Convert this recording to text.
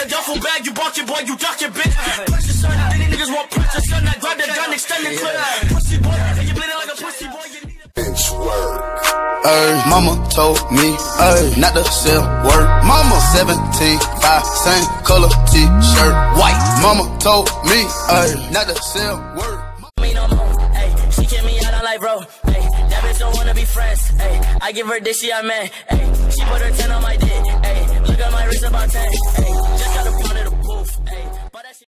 a duffel bag, you barking, boy, you ducking, bitch. Pressure, son, any niggas want pressure, son. I grab the gun, extend the clip. Pussy boy, and you bleeding like a pussy boy. Bench work. Mama told me, not to sell word. Mama 17, 5, same color t-shirt, white. Mama told me, not to sell word. Me no more, ayy. She kick me out, I'm like, bro, ayy. That bitch don't wanna be friends, ayy. I give her this, she a man, ayy. She put her 10 on my dick, ayy. Look at my wrist about 10, ayy. Just got a pound of the booth, ayy.